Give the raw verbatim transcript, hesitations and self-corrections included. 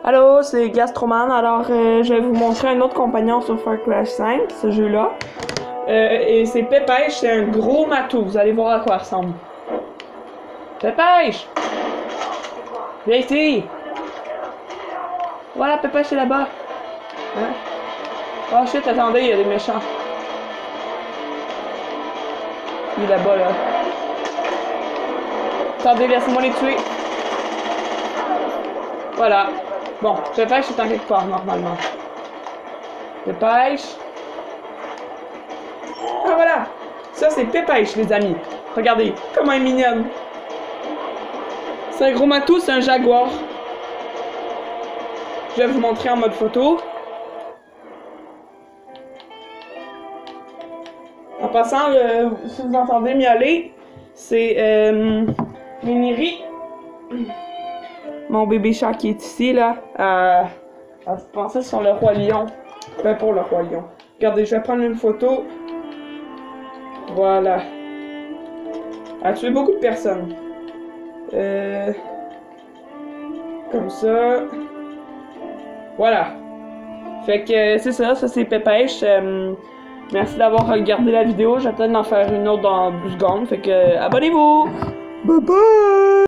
Allô, c'est Gastroman. Alors, euh, je vais vous montrer un autre compagnon sur Far Cry cinq, ce jeu-là. Euh, et c'est Pépèche, c'est un gros matou. Vous allez voir à quoi il ressemble. Pépèche! Viens ici! Voilà, Pépèche est là-bas. Hein? Oh shit, attendez, il y a des méchants. Il est là-bas, là. Attendez, laissez-moi les tuer. Voilà. Bon, Pépèche est en quelque part, normalement. Pépèche. Ah, voilà! Ça, c'est Pépèche, les amis. Regardez, comment elle est mignonne. C'est un gros matou, c'est un jaguar. Je vais vous montrer en mode photo. En passant, le, si vous entendez miauler, c'est euh, Miniri. Mon bébé chat qui est ici, là. Euh, elle se pensait sur le roi lion. Ben, pour le roi lion. Regardez, je vais prendre une photo. Voilà. Elle a tué beaucoup de personnes. Euh, comme ça. Voilà. Fait que c'est ça, ça c'est Pépèche. Euh, merci d'avoir regardé la vidéo. J'attends d'en faire une autre dans douze secondes. Fait que abonnez-vous! Bye bye!